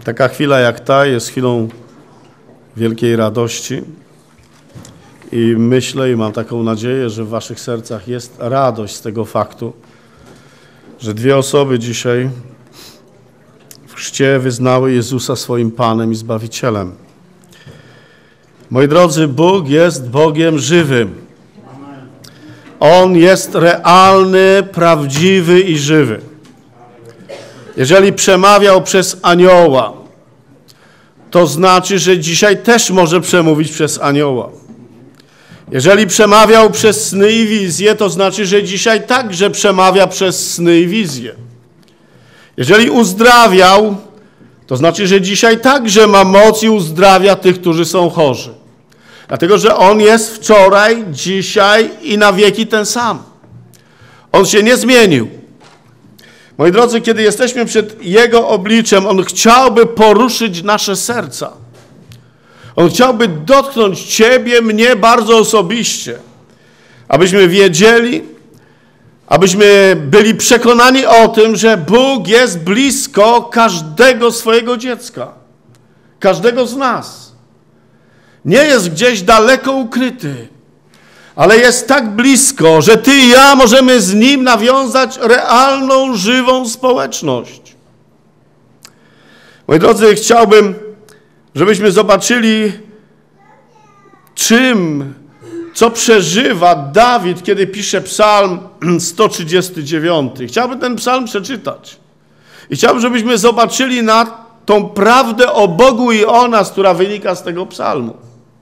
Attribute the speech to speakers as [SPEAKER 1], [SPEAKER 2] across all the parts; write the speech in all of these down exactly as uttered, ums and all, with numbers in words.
[SPEAKER 1] Taka chwila jak ta jest chwilą wielkiej radości i myślę i mam taką nadzieję, że w waszych sercach jest radość z tego faktu, że dwie osoby dzisiaj w chrzcie wyznały Jezusa swoim Panem i Zbawicielem. Moi drodzy, Bóg jest Bogiem żywym. On jest realny, prawdziwy i żywy. Jeżeli przemawiał przez anioła, to znaczy, że dzisiaj też może przemówić przez anioła. Jeżeli przemawiał przez sny i wizje, to znaczy, że dzisiaj także przemawia przez sny i wizje. Jeżeli uzdrawiał, to znaczy, że dzisiaj także ma moc i uzdrawia tych, którzy są chorzy. Dlatego, że On jest wczoraj, dzisiaj i na wieki ten sam. On się nie zmienił. Moi drodzy, kiedy jesteśmy przed Jego obliczem, On chciałby poruszyć nasze serca. On chciałby dotknąć Ciebie, mnie bardzo osobiście. Abyśmy wiedzieli, abyśmy byli przekonani o tym, że Bóg jest blisko każdego swojego dziecka. Każdego z nas. Nie jest gdzieś daleko ukryty, ale jest tak blisko, że Ty i ja możemy z Nim nawiązać realną, żywą społeczność. Moi drodzy, chciałbym, żebyśmy zobaczyli, czym, co przeżywa Dawid, kiedy pisze psalm sto trzydziesty dziewiąty. Chciałbym ten psalm przeczytać. I chciałbym, żebyśmy zobaczyli na tą prawdę o Bogu i o nas, która wynika z tego psalmu.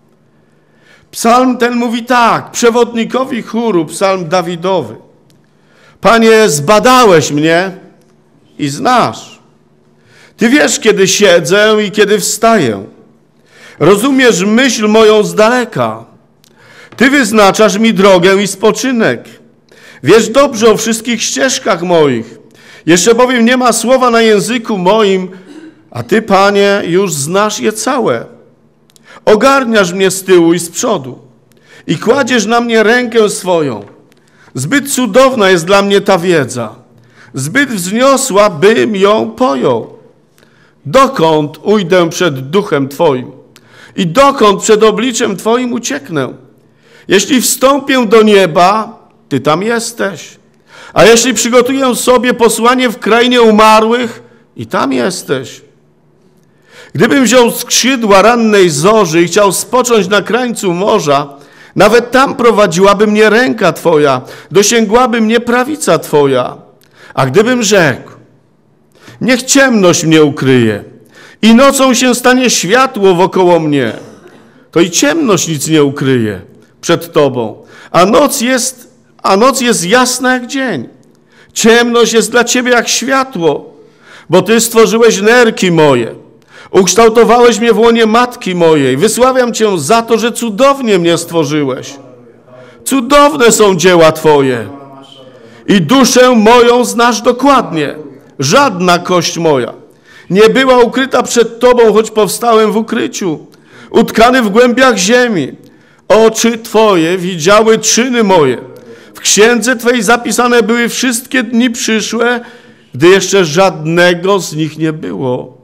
[SPEAKER 1] Psalm ten mówi tak, przewodnikowi chóru, psalm Dawidowy. Panie, zbadałeś mnie i znasz. Ty wiesz, kiedy siedzę i kiedy wstaję. Rozumiesz myśl moją z daleka. Ty wyznaczasz mi drogę i spoczynek. Wiesz dobrze o wszystkich ścieżkach moich. Jeszcze bowiem nie ma słowa na języku moim, a Ty, Panie, już znasz je całe. Ogarniasz mnie z tyłu i z przodu i kładziesz na mnie rękę swoją. Zbyt cudowna jest dla mnie ta wiedza, zbyt wzniosła, bym ją pojął. Dokąd ujdę przed duchem Twoim i dokąd przed obliczem Twoim ucieknę? Jeśli wstąpię do nieba, Ty tam jesteś, a jeśli przygotuję sobie posłanie w krainie umarłych, i tam jesteś. Gdybym wziął skrzydła rannej zorzy i chciał spocząć na krańcu morza, nawet tam prowadziłaby mnie ręka Twoja, dosięgłaby mnie prawica Twoja. A gdybym rzekł, niech ciemność mnie ukryje i nocą się stanie światło wokoło mnie, to i ciemność nic nie ukryje przed Tobą, a noc jest, a noc jest jasna jak dzień. Ciemność jest dla Ciebie jak światło, bo Ty stworzyłeś nerki moje. Ukształtowałeś mnie w łonie matki mojej. Wysławiam Cię za to, że cudownie mnie stworzyłeś. Cudowne są dzieła Twoje. I duszę moją znasz dokładnie. Żadna kość moja nie była ukryta przed Tobą, choć powstałem w ukryciu, utkany w głębiach ziemi. Oczy Twoje widziały czyny moje. W księdze Twojej zapisane były wszystkie dni przyszłe, gdy jeszcze żadnego z nich nie było.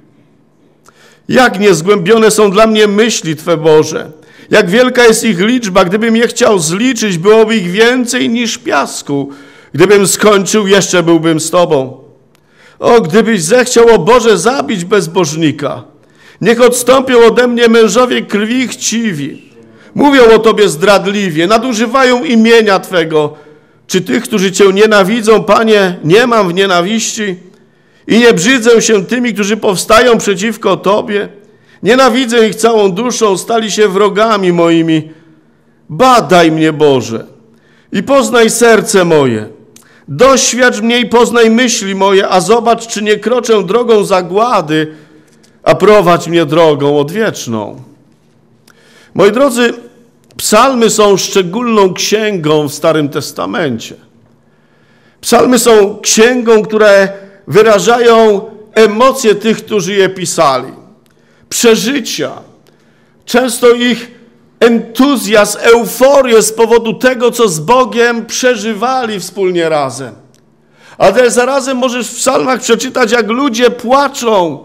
[SPEAKER 1] Jak niezgłębione są dla mnie myśli Twe, Boże. Jak wielka jest ich liczba. Gdybym je chciał zliczyć, byłoby ich więcej niż piasku. Gdybym skończył, jeszcze byłbym z Tobą. O, gdybyś zechciał, o Boże, zabić bezbożnika. Niech odstąpią ode mnie mężowie krwi chciwi. Mówią o Tobie zdradliwie, nadużywają imienia Twego. Czy tych, którzy Cię nienawidzą, Panie, nie mam w nienawiści? I nie brzydzę się tymi, którzy powstają przeciwko Tobie. Nienawidzę ich całą duszą, stali się wrogami moimi. Badaj mnie, Boże, i poznaj serce moje. Doświadcz mnie i poznaj myśli moje, a zobacz, czy nie kroczę drogą zagłady, a prowadź mnie drogą odwieczną. Moi drodzy, psalmy są szczególną księgą w Starym Testamencie. Psalmy są księgą, które wyrażają emocje tych, którzy je pisali. Przeżycia. Często ich entuzjazm, euforię z powodu tego, co z Bogiem przeżywali wspólnie razem. Ale zarazem możesz w psalmach przeczytać, jak ludzie płaczą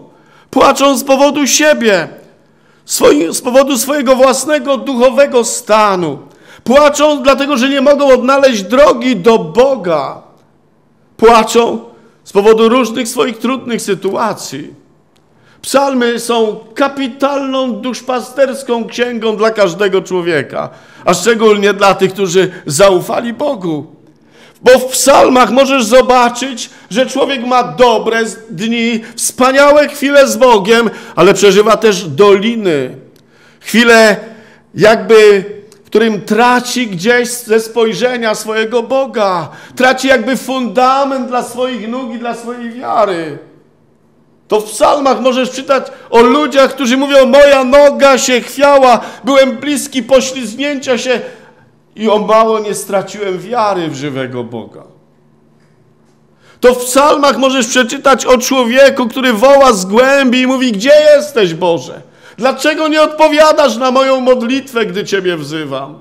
[SPEAKER 1] Płaczą z powodu siebie, swoi, z powodu swojego własnego duchowego stanu. Płaczą dlatego, że nie mogą odnaleźć drogi do Boga. Płaczą z powodu różnych swoich trudnych sytuacji. Psalmy są kapitalną, duszpasterską księgą dla każdego człowieka, a szczególnie dla tych, którzy zaufali Bogu. Bo w psalmach możesz zobaczyć, że człowiek ma dobre dni, wspaniałe chwile z Bogiem, ale przeżywa też doliny. Chwile jakby, w którym traci gdzieś ze spojrzenia swojego Boga. Traci jakby fundament dla swoich nóg i dla swojej wiary. To w psalmach możesz czytać o ludziach, którzy mówią: moja noga się chwiała, byłem bliski poślizgnięcia się i o mało nie straciłem wiary w żywego Boga. To w psalmach możesz przeczytać o człowieku, który woła z głębi i mówi: gdzie jesteś, Boże? Dlaczego nie odpowiadasz na moją modlitwę, gdy Ciebie wzywam?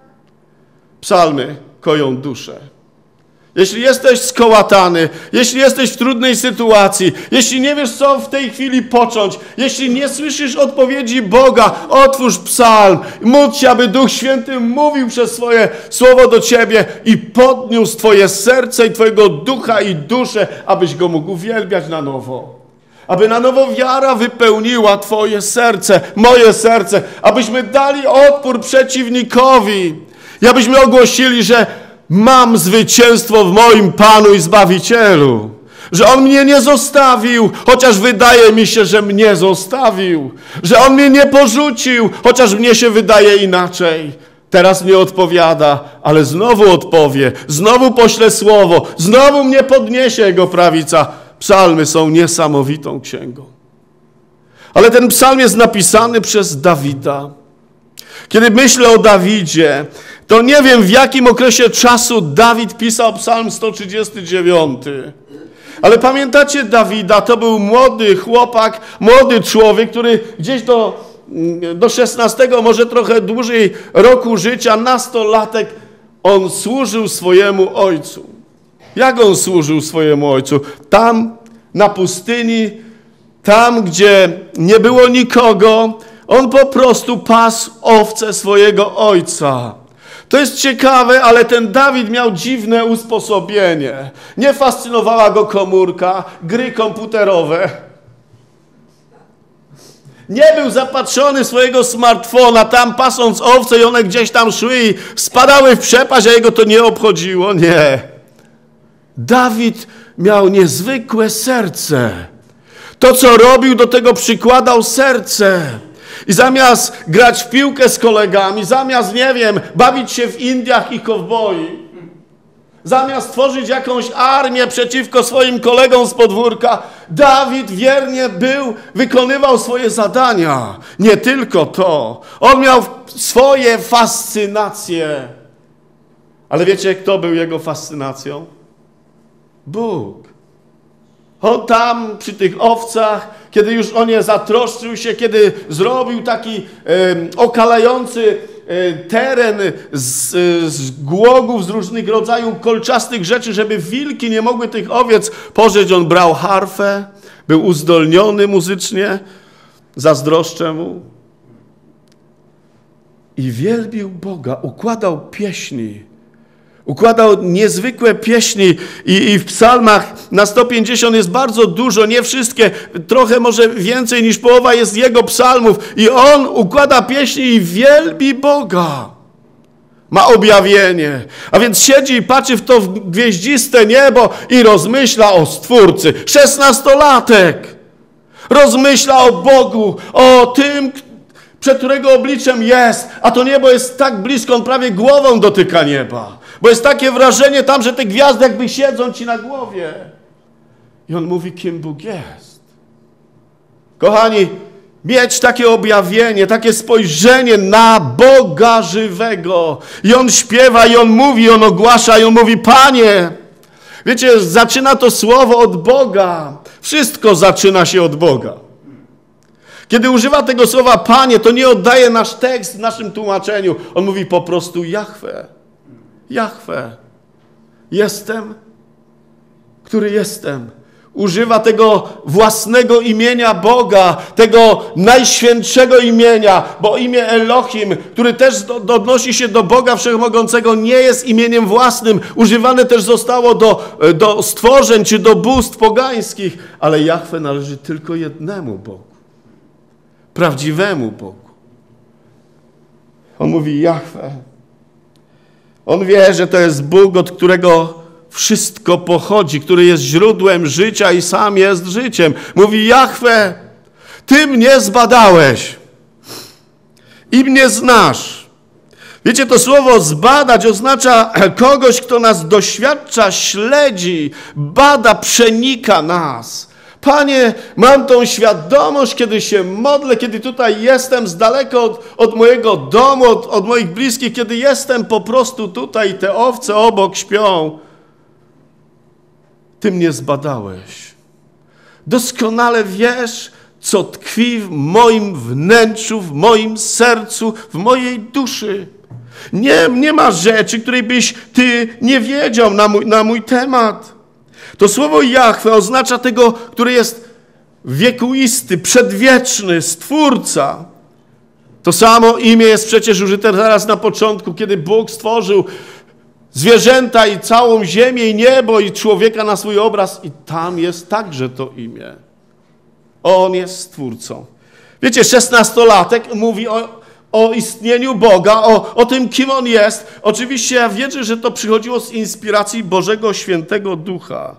[SPEAKER 1] Psalmy koją duszę. Jeśli jesteś skołatany, jeśli jesteś w trudnej sytuacji, jeśli nie wiesz, co w tej chwili począć, jeśli nie słyszysz odpowiedzi Boga, otwórz psalm, módl się, aby Duch Święty mówił przez swoje słowo do ciebie i podniósł twoje serce i twojego ducha i duszę, abyś go mógł uwielbiać na nowo. Aby na nowo wiara wypełniła twoje serce, moje serce, abyśmy dali odpór przeciwnikowi i abyśmy ogłosili, że mam zwycięstwo w moim Panu i Zbawicielu. Że On mnie nie zostawił, chociaż wydaje mi się, że mnie zostawił. Że On mnie nie porzucił, chociaż mnie się wydaje inaczej. Teraz nie odpowiada, ale znowu odpowie. Znowu pośle słowo. Znowu mnie podniesie Jego prawica. Psalmy są niesamowitą księgą. Ale ten psalm jest napisany przez Dawida. Kiedy myślę o Dawidzie, to nie wiem, w jakim okresie czasu Dawid pisał psalm sto trzydziesty dziewiąty. Ale pamiętacie Dawida? To był młody chłopak, młody człowiek, który gdzieś do, do szesnastego, może trochę dłużej roku życia, nastolatek, on służył swojemu ojcu. Jak on służył swojemu ojcu? Tam na pustyni, tam gdzie nie było nikogo, on po prostu pasł owce swojego ojca. To jest ciekawe, ale ten Dawid miał dziwne usposobienie. Nie fascynowała go komórka, gry komputerowe. Nie był zapatrzony w swojego smartfona, tam pasąc owce i one gdzieś tam szły i spadały w przepaść, a jego to nie obchodziło. Nie. Dawid miał niezwykłe serce. To, co robił, do tego przykładał serce. I zamiast grać w piłkę z kolegami, zamiast, nie wiem, bawić się w Indiach i kowboi, zamiast tworzyć jakąś armię przeciwko swoim kolegom z podwórka, Dawid wiernie był, wykonywał swoje zadania. Nie tylko to. On miał swoje fascynacje. Ale wiecie, kto był jego fascynacją? Bóg. On tam przy tych owcach, kiedy już o nie zatroszczył się, kiedy zrobił taki e, okalający e, teren z, z głogów, z różnych rodzajów kolczastych rzeczy, żeby wilki nie mogły tych owiec pożreć, on brał harfę, był uzdolniony muzycznie, zazdroszczę mu i wielbił Boga, układał pieśni. Układał niezwykłe pieśni i, i w psalmach na sto pięćdziesiąt jest bardzo dużo, nie wszystkie, trochę może więcej niż połowa jest jego psalmów i on układa pieśni i wielbi Boga. Ma objawienie, a więc siedzi i patrzy w to gwieździste niebo i rozmyśla o Stwórcy. Szesnastolatek rozmyśla o Bogu, o tym, przed którego obliczem jest, a to niebo jest tak blisko, on prawie głową dotyka nieba. Bo jest takie wrażenie tam, że te gwiazdy jakby siedzą ci na głowie. I on mówi, kim Bóg jest. Kochani, mieć takie objawienie, takie spojrzenie na Boga żywego. I on śpiewa, i on mówi, i on ogłasza, i on mówi, Panie. Wiecie, zaczyna to słowo od Boga. Wszystko zaczyna się od Boga. Kiedy używa tego słowa Panie, to nie oddaje nasz tekst w naszym tłumaczeniu. On mówi po prostu Jahwe. Jahwe. Jestem, który jestem. Używa tego własnego imienia Boga, tego najświętszego imienia, bo imię Elohim, który też odnosi się do Boga Wszechmogącego, nie jest imieniem własnym. Używane też zostało do, do stworzeń czy do bóstw pogańskich, ale Jahwe należy tylko jednemu Bogu, prawdziwemu Bogu. On mówi Jahwe. On wie, że to jest Bóg, od którego wszystko pochodzi, który jest źródłem życia i sam jest życiem. Mówi Jahwe, Ty mnie zbadałeś i mnie znasz. Wiecie, to słowo zbadać oznacza kogoś, kto nas doświadcza, śledzi, bada, przenika nas. Panie, mam tą świadomość, kiedy się modlę, kiedy tutaj jestem z daleka od, od mojego domu, od, od moich bliskich, kiedy jestem po prostu tutaj, te owce obok śpią. Ty mnie zbadałeś. Doskonale wiesz, co tkwi w moim wnętrzu, w moim sercu, w mojej duszy. Nie, nie ma rzeczy, której byś Ty nie wiedział na mój, na mój temat. To słowo Jahwe oznacza tego, który jest wiekuisty, przedwieczny, Stwórca. To samo imię jest przecież użyte zaraz na początku, kiedy Bóg stworzył zwierzęta i całą ziemię i niebo i człowieka na swój obraz i tam jest także to imię. On jest Stwórcą. Wiecie, szesnastolatek mówi o, o istnieniu Boga, o, o tym, kim On jest. Oczywiście ja wierzę, że to przychodziło z inspiracji Bożego Świętego Ducha.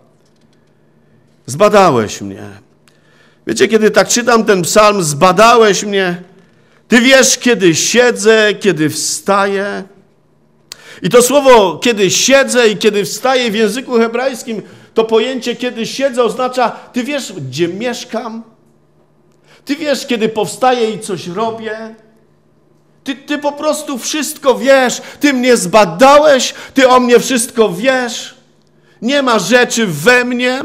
[SPEAKER 1] Zbadałeś mnie. Wiecie, kiedy tak czytam ten psalm, zbadałeś mnie. Ty wiesz, kiedy siedzę, kiedy wstaję. I to słowo, kiedy siedzę i kiedy wstaję w języku hebrajskim, to pojęcie, kiedy siedzę, oznacza, ty wiesz, gdzie mieszkam. Ty wiesz, kiedy powstaję i coś robię. Ty, ty po prostu wszystko wiesz. Ty mnie zbadałeś, ty o mnie wszystko wiesz. Nie ma rzeczy we mnie,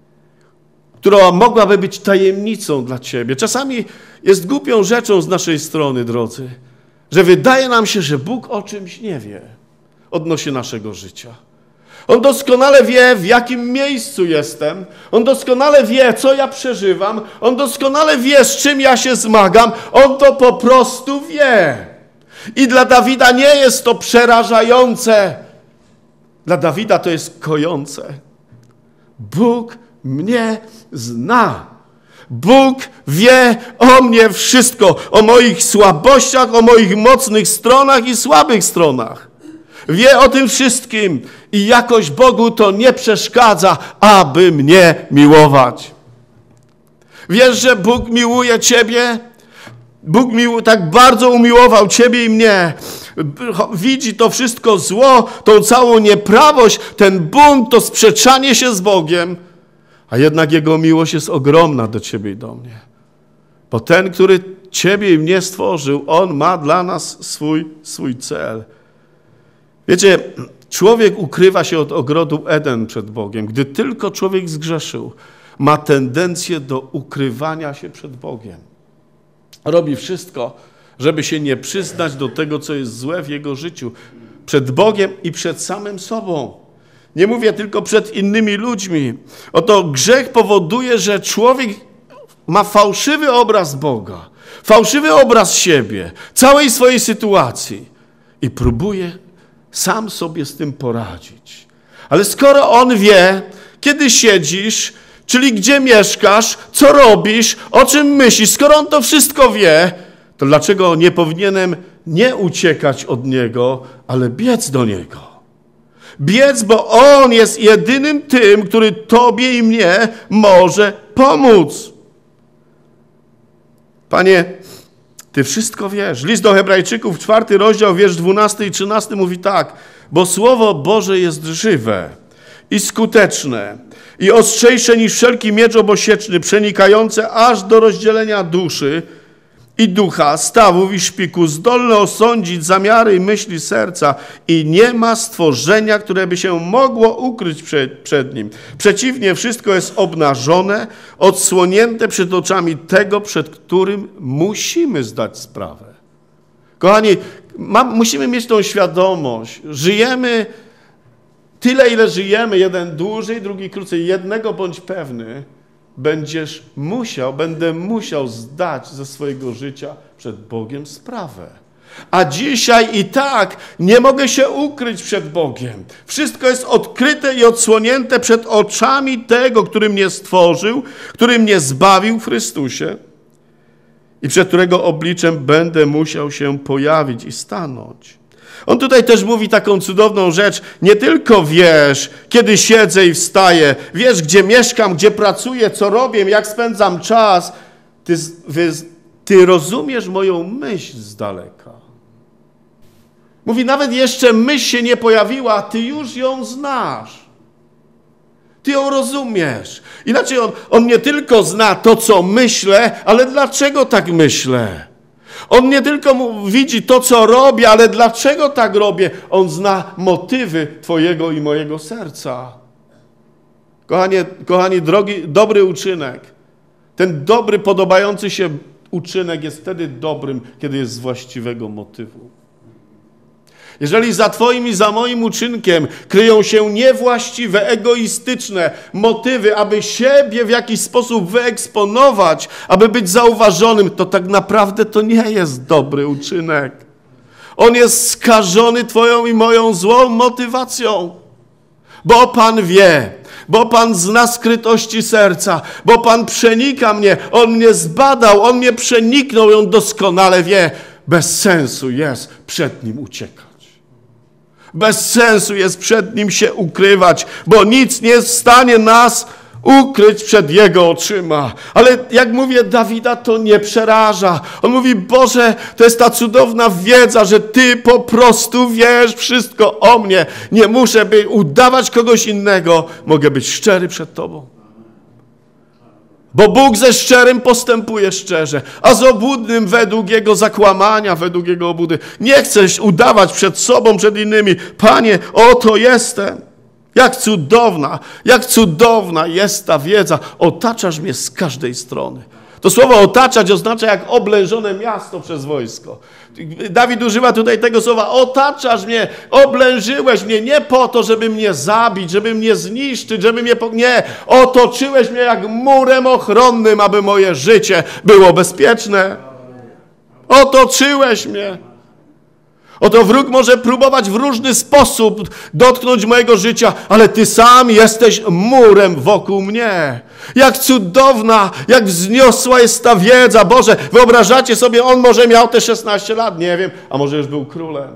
[SPEAKER 1] która mogłaby być tajemnicą dla ciebie. Czasami jest głupią rzeczą z naszej strony, drodzy, że wydaje nam się, że Bóg o czymś nie wie odnośnie naszego życia. On doskonale wie, w jakim miejscu jestem. On doskonale wie, co ja przeżywam. On doskonale wie, z czym ja się zmagam. On to po prostu wie. I dla Dawida nie jest to przerażające. Dla Dawida to jest kojące. Bóg mnie zna. Bóg wie o mnie wszystko. O moich słabościach, o moich mocnych stronach i słabych stronach. Wie o tym wszystkim i jakoś Bogu to nie przeszkadza, aby mnie miłować. Wiesz, że Bóg miłuje ciebie? Bóg mił, tak bardzo umiłował ciebie i mnie. Widzi to wszystko zło, tą całą nieprawość, ten bunt, to sprzeczanie się z Bogiem. A jednak Jego miłość jest ogromna do ciebie i do mnie. Bo ten, który ciebie i mnie stworzył, On ma dla nas swój, swój cel. Wiecie, człowiek ukrywa się od ogrodu Eden przed Bogiem. Gdy tylko człowiek zgrzeszył, ma tendencję do ukrywania się przed Bogiem. Robi wszystko, żeby się nie przyznać do tego, co jest złe w jego życiu. Przed Bogiem i przed samym sobą. Nie mówię tylko przed innymi ludźmi. Oto grzech powoduje, że człowiek ma fałszywy obraz Boga. Fałszywy obraz siebie, całej swojej sytuacji. I próbuje sam sobie z tym poradzić. Ale skoro on wie, kiedy siedzisz, czyli gdzie mieszkasz, co robisz, o czym myślisz, skoro on to wszystko wie, to dlaczego nie powinienem nie uciekać od niego, ale biec do niego? Biec, bo on jest jedynym tym, który tobie i mnie może pomóc. Panie, Ty wszystko wiesz. List do Hebrajczyków, czwarty rozdział, wiersz dwunasty i trzynasty mówi tak. Bo Słowo Boże jest żywe i skuteczne i ostrzejsze niż wszelki miecz obosieczny, przenikające aż do rozdzielenia duszy i ducha, stawów i szpiku, zdolne osądzić zamiary i myśli serca i nie ma stworzenia, które by się mogło ukryć przed, przed nim. Przeciwnie, wszystko jest obnażone, odsłonięte przed oczami tego, przed którym musimy zdać sprawę. Kochani, ma, musimy mieć tą świadomość. Żyjemy tyle, ile żyjemy, jeden dłużej, drugi krócej, jednego bądź pewny, będziesz musiał, będę musiał zdać ze swojego życia przed Bogiem sprawę. A dzisiaj i tak nie mogę się ukryć przed Bogiem. Wszystko jest odkryte i odsłonięte przed oczami tego, który mnie stworzył, który mnie zbawił w Chrystusie i przed którego obliczem będę musiał się pojawić i stanąć. On tutaj też mówi taką cudowną rzecz, nie tylko wiesz, kiedy siedzę i wstaję, wiesz, gdzie mieszkam, gdzie pracuję, co robię, jak spędzam czas. Ty, wy, ty rozumiesz moją myśl z daleka. Mówi, nawet jeszcze myśl się nie pojawiła, a ty już ją znasz. Ty ją rozumiesz. Inaczej on, on nie tylko zna to, co myślę, ale dlaczego tak myślę. On nie tylko mu widzi to, co robię, ale dlaczego tak robię. On zna motywy twojego i mojego serca. Kochanie, kochani, drogi, dobry uczynek, ten dobry, podobający się uczynek jest wtedy dobrym, kiedy jest z właściwego motywu. Jeżeli za twoim i za moim uczynkiem kryją się niewłaściwe, egoistyczne motywy, aby siebie w jakiś sposób wyeksponować, aby być zauważonym, to tak naprawdę to nie jest dobry uczynek. On jest skażony twoją i moją złą motywacją. Bo Pan wie, bo Pan zna skrytości serca, bo Pan przenika mnie, On mnie zbadał, On mnie przeniknął i On doskonale wie, bez sensu jest przed Nim uciekać. Bez sensu jest przed Nim się ukrywać, bo nic nie jest w stanie nas ukryć przed Jego oczyma. Ale jak mówię, Dawida to nie przeraża. On mówi, Boże, to jest ta cudowna wiedza, że Ty po prostu wiesz wszystko o mnie. Nie muszę by udawać kogoś innego. Mogę być szczery przed Tobą. Bo Bóg ze szczerym postępuje szczerze, a z obłudnym według Jego zakłamania, według Jego obłudy. Nie chcesz udawać przed sobą, przed innymi. Panie, oto jestem. Jak cudowna, jak cudowna jest ta wiedza. Otaczasz mnie z każdej strony. To słowo otaczać oznacza jak oblężone miasto przez wojsko. Dawid używa tutaj tego słowa, otaczasz mnie, oblężyłeś mnie nie po to, żeby mnie zabić, żeby mnie zniszczyć, żeby mnie... Po... Nie, otoczyłeś mnie jak murem ochronnym, aby moje życie było bezpieczne. Otoczyłeś mnie. Oto wróg może próbować w różny sposób dotknąć mojego życia, ale Ty sam jesteś murem wokół mnie. Jak cudowna, jak wzniosła jest ta wiedza. Boże, wyobrażacie sobie, on może miał te szesnaście lat, nie wiem, a może już był królem.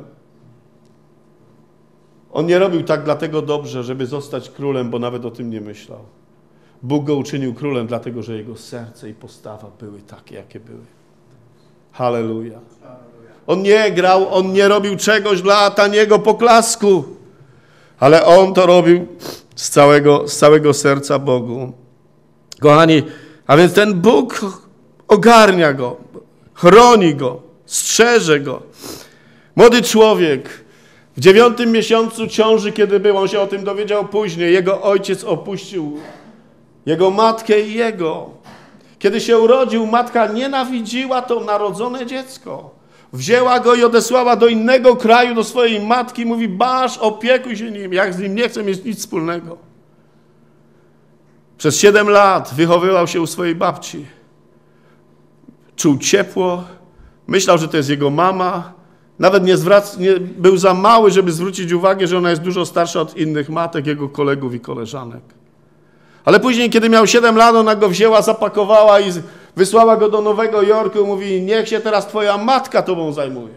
[SPEAKER 1] On nie robił tak dlatego dobrze, żeby zostać królem, bo nawet o tym nie myślał. Bóg go uczynił królem, dlatego że jego serce i postawa były takie, jakie były. Halleluja. On nie grał, on nie robił czegoś dla taniego poklasku, ale on to robił z całego, z całego serca Bogu. Kochani, a więc ten Bóg ogarnia go, chroni go, strzeże go. Młody człowiek w dziewiątym miesiącu ciąży, kiedy był, on się o tym dowiedział później, jego ojciec opuścił jego matkę i jego. Kiedy się urodził, matka nienawidziła to narodzone dziecko. Wzięła go i odesłała do innego kraju, do swojej matki. Mówi, basz, opiekuj się nim. Jak z nim nie chcę mieć nic wspólnego. Przez siedem lat wychowywał się u swojej babci. Czuł ciepło. Myślał, że to jest jego mama. Nawet nie, zwrac, nie był za mały, żeby zwrócić uwagę, że ona jest dużo starsza od innych matek, jego kolegów i koleżanek. Ale później, kiedy miał siedem lat, ona go wzięła, zapakowała i wysłała go do Nowego Jorku i mówi, niech się teraz twoja matka tobą zajmuje.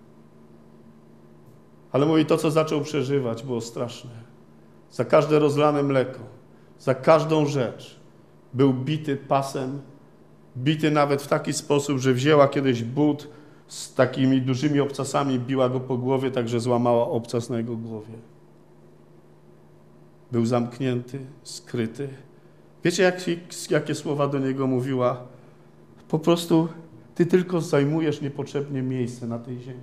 [SPEAKER 1] Ale mówi, to co zaczął przeżywać było straszne. Za każde rozlane mleko, za każdą rzecz był bity pasem, bity nawet w taki sposób, że wzięła kiedyś but z takimi dużymi obcasami, biła go po głowie, tak że złamała obcas na jego głowie. Był zamknięty, skryty. Wiecie, jak, jakie słowa do niego mówiła? Po prostu ty tylko zajmujesz niepotrzebnie miejsce na tej ziemi.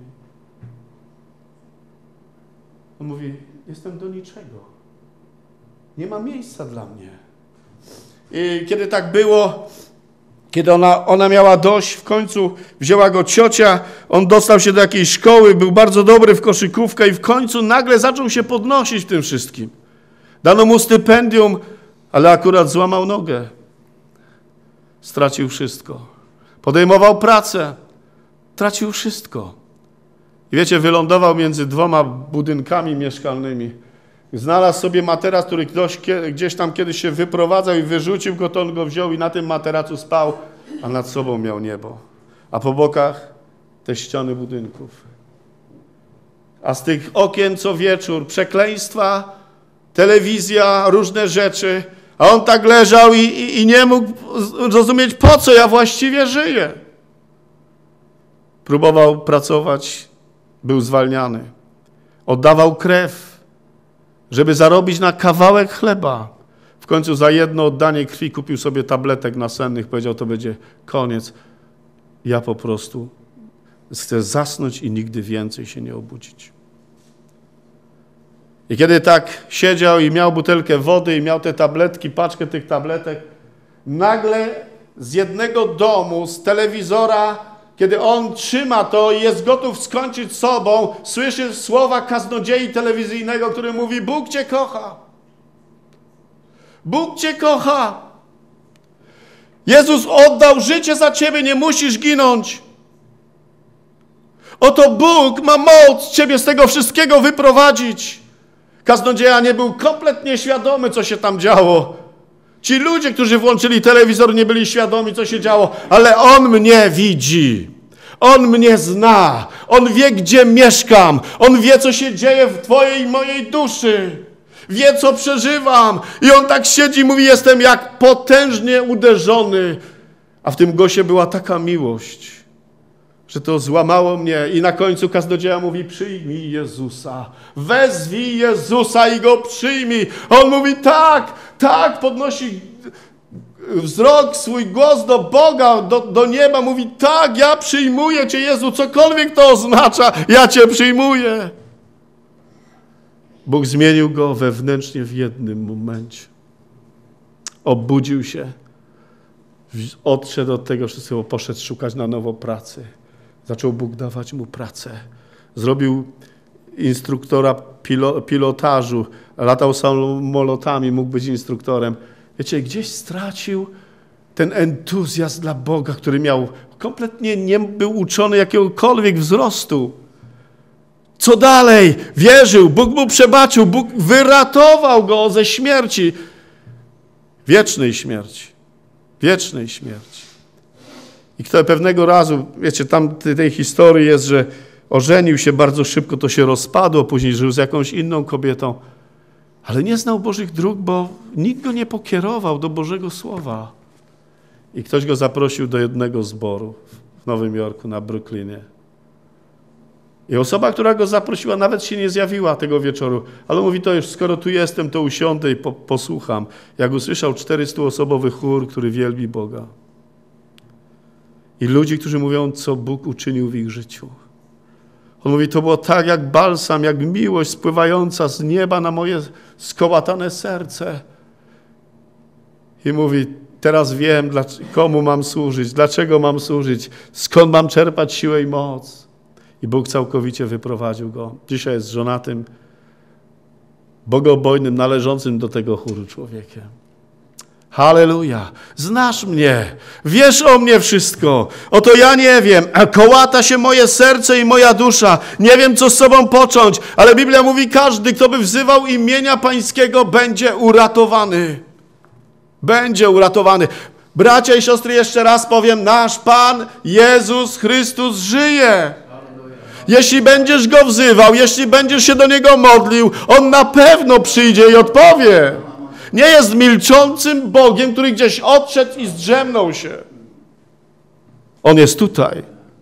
[SPEAKER 1] On mówi, jestem do niczego. Nie ma miejsca dla mnie. I kiedy tak było, Kiedy ona, ona miała dość, w końcu wzięła go ciocia, on dostał się do jakiejś szkoły, był bardzo dobry w koszykówkę i w końcu nagle zaczął się podnosić w tym wszystkim. Dano mu stypendium, ale akurat złamał nogę. Stracił wszystko. Podejmował pracę. Tracił wszystko. I wiecie, wylądował między dwoma budynkami mieszkalnymi. Znalazł sobie materac, który ktoś gdzieś tam kiedyś się wyprowadzał i wyrzucił go, to on go wziął i na tym materacu spał, a nad sobą miał niebo. A po bokach te ściany budynków. A z tych okien co wieczór przekleństwa, telewizja, różne rzeczy. A on tak leżał i, i, i nie mógł zrozumieć, po co ja właściwie żyję. Próbował pracować, był zwalniany. Oddawał krew, żeby zarobić na kawałek chleba. W końcu za jedno oddanie krwi kupił sobie tabletek nasennych, powiedział, to będzie koniec. Ja po prostu chcę zasnąć i nigdy więcej się nie obudzić. I kiedy tak siedział i miał butelkę wody i miał te tabletki, paczkę tych tabletek, nagle z jednego domu, z telewizora, kiedy on trzyma to i jest gotów skończyć sobą, słyszy słowa kaznodziei telewizyjnego, który mówi, Bóg cię kocha. Bóg cię kocha. Jezus oddał życie za ciebie, nie musisz ginąć. Oto Bóg ma moc ciebie z tego wszystkiego wyprowadzić. Kaznodzieja nie był kompletnie świadomy, co się tam działo. Ci ludzie, którzy włączyli telewizor, nie byli świadomi, co się działo, ale On mnie widzi. On mnie zna. On wie, gdzie mieszkam. On wie, co się dzieje w twojej i mojej duszy. Wie, co przeżywam. I on tak siedzi i mówi, jestem jak potężnie uderzony. A w tym głosie była taka miłość, że to złamało mnie. I na końcu kaznodzieja mówi, przyjmij Jezusa. Wezwij Jezusa i Go przyjmij. A on mówi, tak, tak, podnosi wzrok, swój głos do Boga, do, do nieba. Mówi, tak, ja przyjmuję Cię, Jezu, cokolwiek to oznacza, ja Cię przyjmuję. Bóg zmienił go wewnętrznie w jednym momencie. Obudził się, odszedł od tego wszystkiego, poszedł szukać na nowo pracy. Zaczął Bóg dawać mu pracę. Zrobił instruktora pilo, pilotażu, latał samolotami, mógł być instruktorem. Wiecie, gdzieś stracił ten entuzjazm dla Boga, który miał. Kompletnie nie był uczony jakiegokolwiek wzrostu. Co dalej? Wierzył, Bóg mu przebaczył, Bóg wyratował go ze śmierci. Wiecznej śmierci. Wiecznej śmierci. I kto pewnego razu, wiecie, tam tej historii jest, że ożenił się bardzo szybko, to się rozpadło, później żył z jakąś inną kobietą, ale nie znał Bożych dróg, bo nikt go nie pokierował do Bożego Słowa. I ktoś go zaprosił do jednego zboru w Nowym Jorku, na Brooklynie. I osoba, która go zaprosiła, nawet się nie zjawiła tego wieczoru, ale mówi, to już skoro tu jestem, to usiądę i po, posłucham. Jak usłyszał czterystoosobowy chór, który wielbi Boga. I ludzi, którzy mówią, co Bóg uczynił w ich życiu. On mówi, to było tak jak balsam, jak miłość spływająca z nieba na moje skołatane serce. I mówi, teraz wiem, komu mam służyć, dlaczego mam służyć, skąd mam czerpać siłę i moc. I Bóg całkowicie wyprowadził go. Dzisiaj jest żonatym, bogobojnym, należącym do tego chóru człowiekiem. Halleluja. Znasz mnie. Wiesz o mnie wszystko. Oto ja nie wiem. Kołata się moje serce i moja dusza. Nie wiem, co z sobą począć. Ale Biblia mówi, każdy, kto by wzywał imienia Pańskiego, będzie uratowany. Będzie uratowany. Bracia i siostry, jeszcze raz powiem, nasz Pan Jezus Chrystus żyje. Jeśli będziesz Go wzywał, jeśli będziesz się do Niego modlił, On na pewno przyjdzie i odpowie. Nie jest milczącym Bogiem, który gdzieś odszedł i zdrzemnął się. On jest tutaj.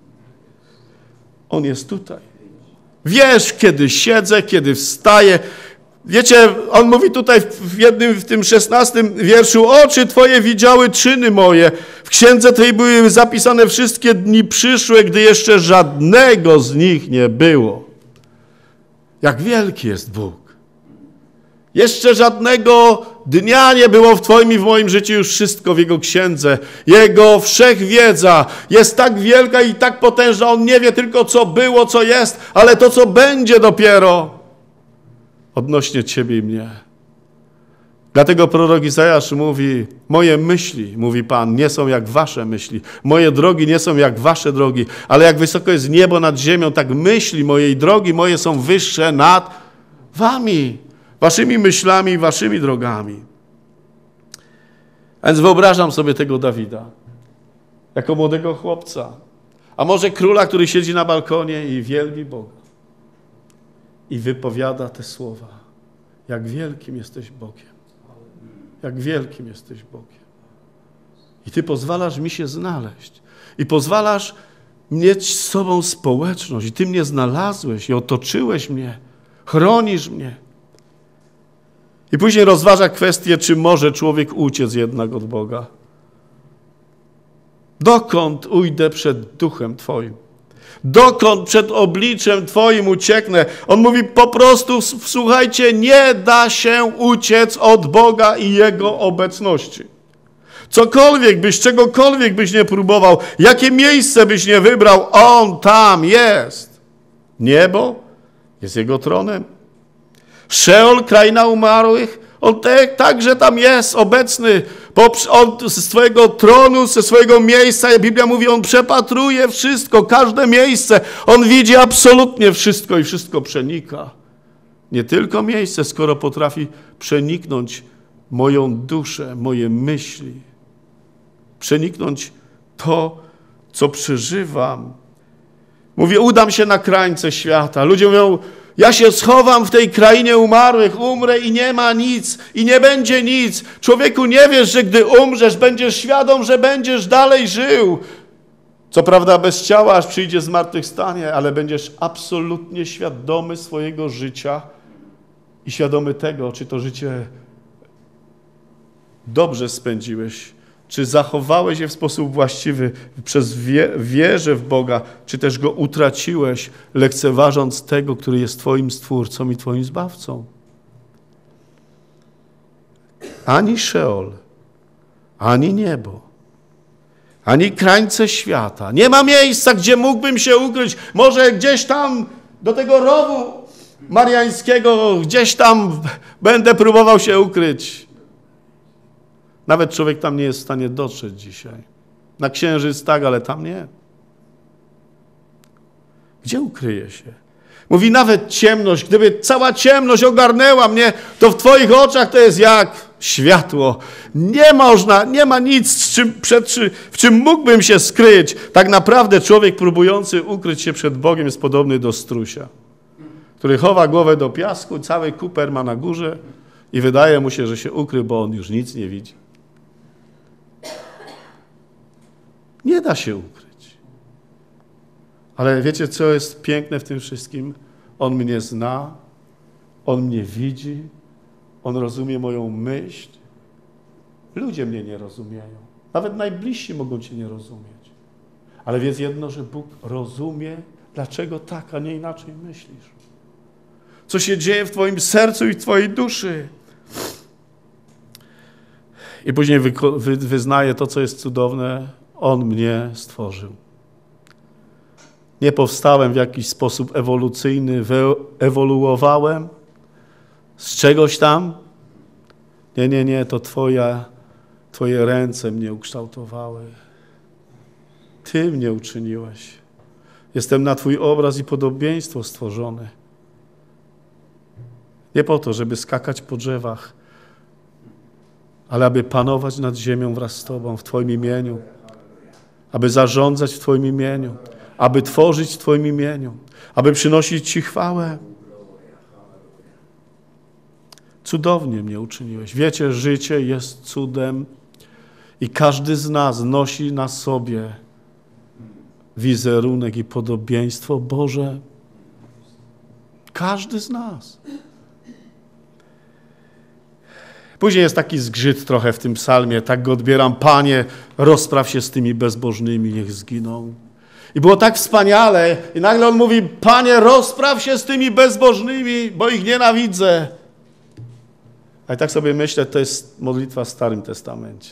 [SPEAKER 1] On jest tutaj. Wiesz, kiedy siedzę, kiedy wstaję. Wiecie, on mówi tutaj w jednym, w tym szesnastym wierszu, oczy Twoje widziały czyny moje. W księdze tej były zapisane wszystkie dni przyszłe, gdy jeszcze żadnego z nich nie było. Jak wielki jest Bóg. Jeszcze żadnego dnia nie było w Twoim i w moim życiu, już wszystko w Jego księdze. Jego wszechwiedza jest tak wielka i tak potężna. On nie wie tylko, co było, co jest, ale to, co będzie dopiero odnośnie Ciebie i mnie. Dlatego prorok Izajasz mówi, moje myśli, mówi Pan, nie są jak wasze myśli. Moje drogi nie są jak wasze drogi, ale jak wysoko jest niebo nad ziemią, tak myśli moje i drogi moje są wyższe nad wami. Waszymi myślami i waszymi drogami. A więc wyobrażam sobie tego Dawida jako młodego chłopca, a może króla, który siedzi na balkonie i wielbi Boga i wypowiada te słowa. Jak wielkim jesteś Bogiem. Jak wielkim jesteś Bogiem. I Ty pozwalasz mi się znaleźć. I pozwalasz mieć z sobą społeczność. I Ty mnie znalazłeś i otoczyłeś mnie. Chronisz mnie. I później rozważa kwestię, czy może człowiek uciec jednak od Boga. Dokąd ujdę przed duchem Twoim? Dokąd przed obliczem Twoim ucieknę? On mówi po prostu, słuchajcie, nie da się uciec od Boga i Jego obecności. Cokolwiek byś, czegokolwiek byś nie próbował, jakie miejsce byś nie wybrał, On tam jest. Niebo jest Jego tronem. Szeol, kraina umarłych, On te, także tam jest obecny. On ze swojego tronu, ze swojego miejsca, Biblia mówi, On przepatruje wszystko, każde miejsce. On widzi absolutnie wszystko i wszystko przenika. Nie tylko miejsce, skoro potrafi przeniknąć moją duszę, moje myśli. Przeniknąć to, co przeżywam. Mówię, udam się na krańce świata. Ludzie mówią, ja się schowam w tej krainie umarłych, umrę i nie ma nic, i nie będzie nic. Człowieku, nie wiesz, że gdy umrzesz, będziesz świadom, że będziesz dalej żył. Co prawda bez ciała, aż przyjdzie zmartwychwstanie, ale będziesz absolutnie świadomy swojego życia i świadomy tego, czy to życie dobrze spędziłeś, czy zachowałeś je w sposób właściwy przez wie, wierę w Boga, czy też go utraciłeś, lekceważąc tego, który jest Twoim Stwórcą i Twoim Zbawcą. Ani Szeol, ani niebo, ani krańce świata. Nie ma miejsca, gdzie mógłbym się ukryć. Może gdzieś tam do tego rowu mariańskiego, gdzieś tam będę próbował się ukryć. Nawet człowiek tam nie jest w stanie dotrzeć dzisiaj. Na księżyc tak, ale tam nie. Gdzie ukryje się? Mówi, nawet ciemność, gdyby cała ciemność ogarnęła mnie, to w Twoich oczach to jest jak światło. Nie można, nie ma nic, z czym, przed, w czym mógłbym się skryć. Tak naprawdę człowiek próbujący ukryć się przed Bogiem jest podobny do strusia, który chowa głowę do piasku, cały kuper ma na górze i wydaje mu się, że się ukrył, bo on już nic nie widzi. Nie da się ukryć. Ale wiecie, co jest piękne w tym wszystkim? On mnie zna, On mnie widzi, On rozumie moją myśl. Ludzie mnie nie rozumieją. Nawet najbliżsi mogą Cię nie rozumieć. Ale wiedz jedno, że Bóg rozumie, dlaczego tak, a nie inaczej myślisz. Co się dzieje w Twoim sercu i w Twojej duszy. I później wy, wy, wyznaje to, co jest cudowne. On mnie stworzył. Nie powstałem w jakiś sposób ewolucyjny, ewoluowałem z czegoś tam. Nie, nie, nie, to twoja, Twoje ręce mnie ukształtowały. Ty mnie uczyniłeś. Jestem na Twój obraz i podobieństwo stworzony. Nie po to, żeby skakać po drzewach, ale aby panować nad ziemią wraz z Tobą w Twoim imieniu. Aby zarządzać w Twoim imieniu, aby tworzyć w Twoim imieniu, aby przynosić Ci chwałę. Cudownie mnie uczyniłeś. Wiecie, życie jest cudem i każdy z nas nosi na sobie wizerunek i podobieństwo Boże. Każdy z nas. Później jest taki zgrzyt trochę w tym psalmie, tak go odbieram. Panie, rozpraw się z tymi bezbożnymi, niech zginą. I było tak wspaniale i nagle on mówi, Panie, rozpraw się z tymi bezbożnymi, bo ich nienawidzę. A i tak sobie myślę, to jest modlitwa w Starym Testamencie.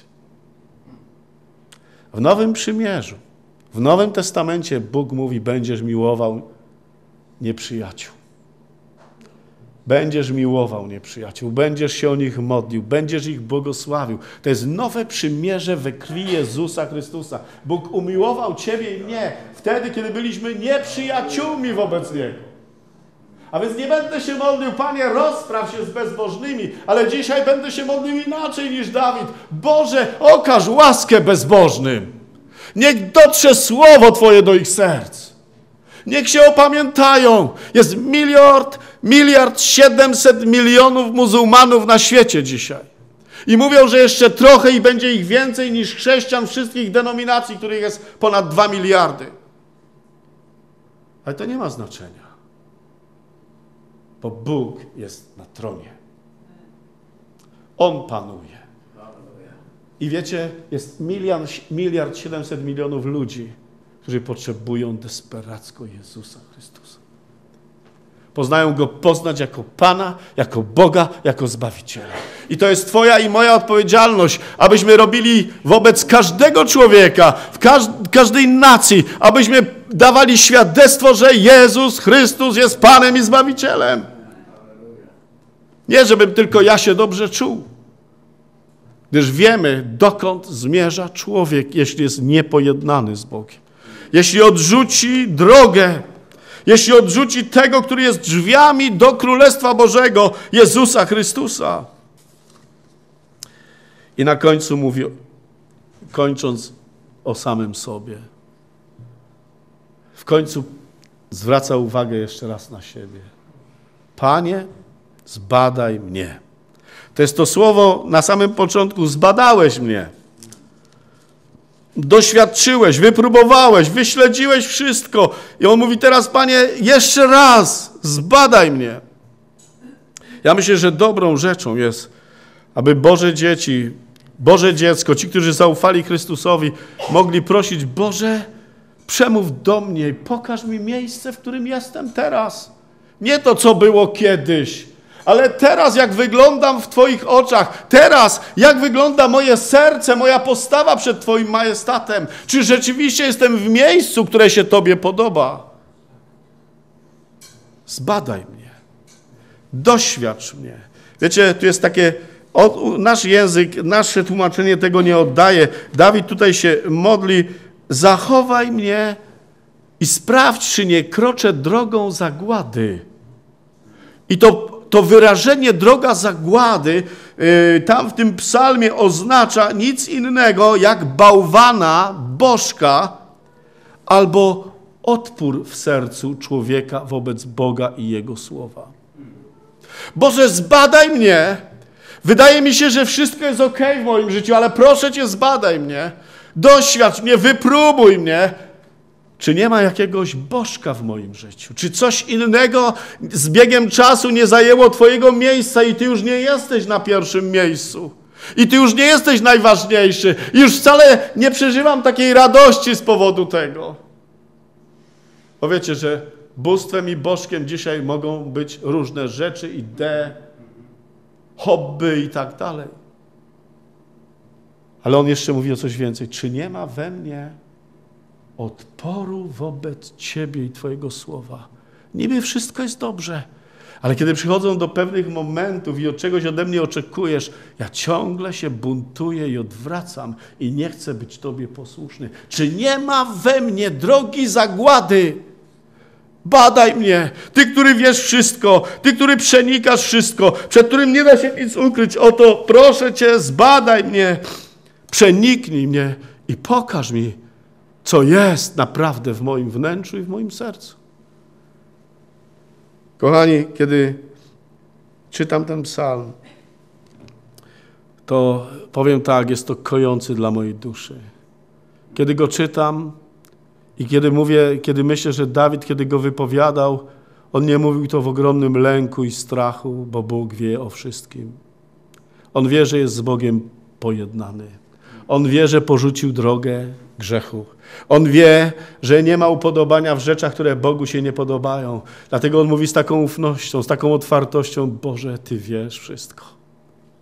[SPEAKER 1] W Nowym Przymierzu, w Nowym Testamencie Bóg mówi, będziesz miłował nieprzyjaciół. Będziesz miłował nieprzyjaciół, będziesz się o nich modlił, będziesz ich błogosławił. To jest nowe przymierze we krwi Jezusa Chrystusa. Bóg umiłował ciebie i mnie wtedy, kiedy byliśmy nieprzyjaciółmi wobec Niego. A więc nie będę się modlił, Panie, rozpraw się z bezbożnymi, ale dzisiaj będę się modlił inaczej niż Dawid. Boże, okaż łaskę bezbożnym. Niech dotrze słowo Twoje do ich serc. Niech się opamiętają. Jest miliard, miliard siedemset milionów muzułmanów na świecie dzisiaj. I mówią, że jeszcze trochę i będzie ich więcej niż chrześcijan wszystkich denominacji, których jest ponad dwa miliardy. Ale to nie ma znaczenia. Bo Bóg jest na tronie. On panuje. I wiecie, jest miliard, miliard siedemset milionów ludzi, którzy potrzebują desperacko Jezusa Chrystusa. Poznają Go poznać jako Pana, jako Boga, jako Zbawiciela. I to jest Twoja i moja odpowiedzialność, abyśmy robili wobec każdego człowieka, w każ każdej nacji, abyśmy dawali świadectwo, że Jezus Chrystus jest Panem i Zbawicielem. Nie, żebym tylko ja się dobrze czuł. Gdyż wiemy, dokąd zmierza człowiek, jeśli jest niepojednany z Bogiem. Jeśli odrzuci drogę, jeśli odrzuci tego, który jest drzwiami do Królestwa Bożego, Jezusa Chrystusa. I na końcu mówi, kończąc o samym sobie, w końcu zwraca uwagę jeszcze raz na siebie. Panie, zbadaj mnie. To jest to słowo na samym początku, zbadałeś mnie. Doświadczyłeś, wypróbowałeś, wyśledziłeś wszystko. I on mówi teraz, Panie, jeszcze raz, zbadaj mnie. Ja myślę, że dobrą rzeczą jest, aby Boże dzieci, Boże dziecko, ci, którzy zaufali Chrystusowi, mogli prosić, Boże, przemów do mnie i pokaż mi miejsce, w którym jestem teraz. Nie to, co było kiedyś, ale teraz, jak wyglądam w Twoich oczach, teraz, jak wygląda moje serce, moja postawa przed Twoim majestatem, czy rzeczywiście jestem w miejscu, które się Tobie podoba? Zbadaj mnie, doświadcz mnie. Wiecie, tu jest takie, o, nasz język, nasze tłumaczenie tego nie oddaje. Dawid tutaj się modli, zachowaj mnie i sprawdź, czy nie kroczę drogą zagłady. I to To wyrażenie droga zagłady yy, tam w tym psalmie oznacza nic innego jak bałwana, bożka albo odpór w sercu człowieka wobec Boga i Jego słowa. Boże, zbadaj mnie. Wydaje mi się, że wszystko jest okej w moim życiu, ale proszę Cię, zbadaj mnie. Doświadcz mnie, wypróbuj mnie. Czy nie ma jakiegoś bożka w moim życiu? Czy coś innego z biegiem czasu nie zajęło Twojego miejsca i Ty już nie jesteś na pierwszym miejscu? I Ty już nie jesteś najważniejszy. I już wcale nie przeżywam takiej radości z powodu tego. Bo wiecie, że bóstwem i bożkiem dzisiaj mogą być różne rzeczy, idee, hobby i tak dalej. Ale on jeszcze mówi o coś więcej. Czy nie ma we mnie odporu wobec Ciebie i Twojego słowa? Niby wszystko jest dobrze, ale kiedy przychodzą do pewnych momentów i od czegoś ode mnie oczekujesz, ja ciągle się buntuję i odwracam i nie chcę być Tobie posłuszny. Czy nie ma we mnie drogi zagłady? Badaj mnie, Ty, który wiesz wszystko, Ty, który przenikasz wszystko, przed którym nie da się nic ukryć. Oto proszę Cię, zbadaj mnie, przeniknij mnie i pokaż mi, co jest naprawdę w moim wnętrzu i w moim sercu. Kochani, kiedy czytam ten psalm, to powiem tak, jest to kojący dla mojej duszy. Kiedy go czytam i kiedy mówię, kiedy myślę, że Dawid, kiedy go wypowiadał, on nie mówił to w ogromnym lęku i strachu, bo Bóg wie o wszystkim. On wie, że jest z Bogiem pojednany. On wie, że porzucił drogę grzechu. On wie, że nie ma upodobania w rzeczach, które Bogu się nie podobają. Dlatego on mówi z taką ufnością, z taką otwartością, Boże, Ty wiesz wszystko.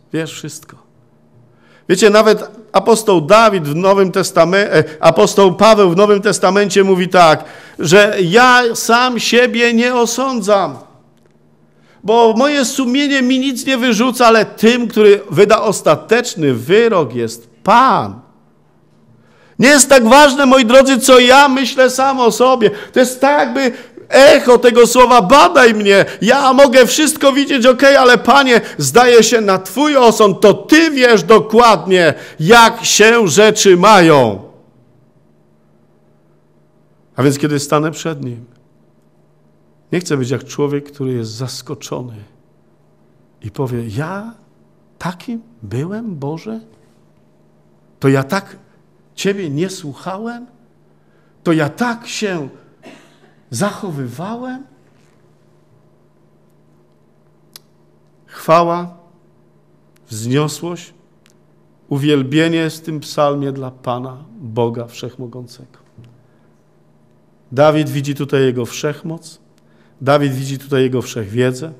[SPEAKER 1] Wiesz wszystko. Wiecie, nawet apostoł Dawid w Nowym Testamencie, apostoł Paweł w Nowym Testamencie mówi tak, że ja sam siebie nie osądzam, bo moje sumienie mi nic nie wyrzuca, ale tym, który wyda ostateczny wyrok, jest Pan. Nie jest tak ważne, moi drodzy, co ja myślę sam o sobie. To jest tak jakby echo tego słowa, badaj mnie. Ja mogę wszystko widzieć, okej, ale Panie, zdaje się na Twój osąd, to Ty wiesz dokładnie, jak się rzeczy mają. A więc kiedy stanę przed Nim, nie chcę być jak człowiek, który jest zaskoczony i powie, ja takim byłem, Boże? To ja tak Ciebie nie słuchałem? To ja tak się zachowywałem? Chwała, wzniosłość, uwielbienie jest w tym psalmie dla Pana, Boga Wszechmogącego. Dawid widzi tutaj Jego wszechmoc, Dawid widzi tutaj Jego wszechwiedzę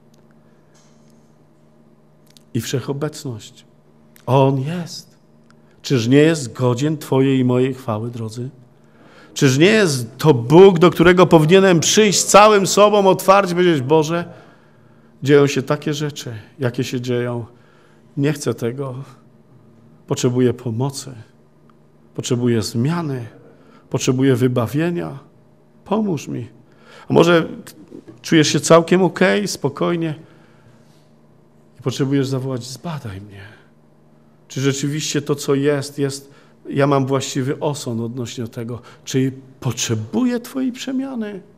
[SPEAKER 1] i wszechobecność. On jest. Czyż nie jest godzien Twojej i mojej chwały, drodzy? Czyż nie jest to Bóg, do którego powinienem przyjść całym sobą, otwarcie i powiedzieć, Boże, dzieją się takie rzeczy, jakie się dzieją. Nie chcę tego. Potrzebuję pomocy. Potrzebuję zmiany. Potrzebuję wybawienia. Pomóż mi. A może czujesz się całkiem okej, spokojnie i potrzebujesz zawołać, zbadaj mnie. Czy rzeczywiście to, co jest, jest, ja mam właściwy osąd odnośnie tego, czy potrzebuję Twojej przemiany?